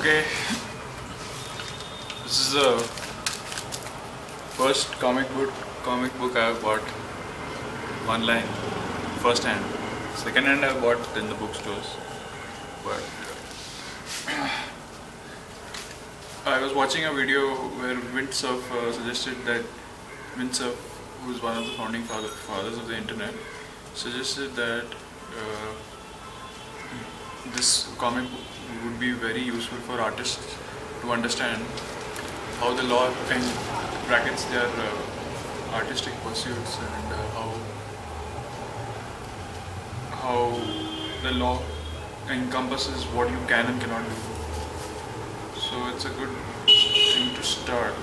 Okay, this is the first comic book I have bought online, first hand. Second hand I bought in the bookstores, but I was watching a video where Windsurf suggested that Windsurf, who is one of the founding fathers of the internet, suggested that this comic book would be very useful for artists to understand how the law brackets their artistic pursuits and how the law encompasses what you can and cannot do. So it's a good thing to start.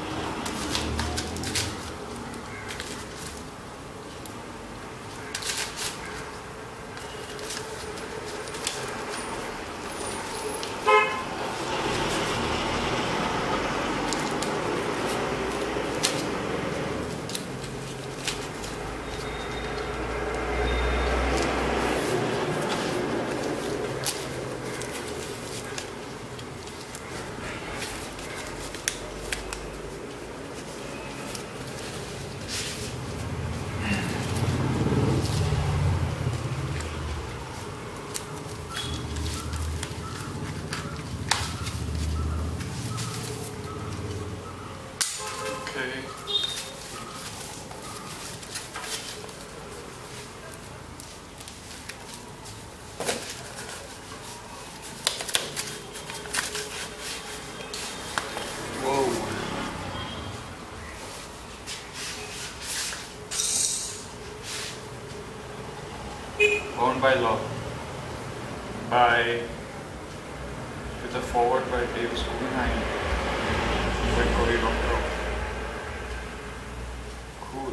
Bound by Law with a foreword by Dave Guggenheim by Cory Doctorow. Cool.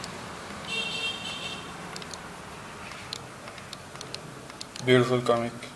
Beautiful comic.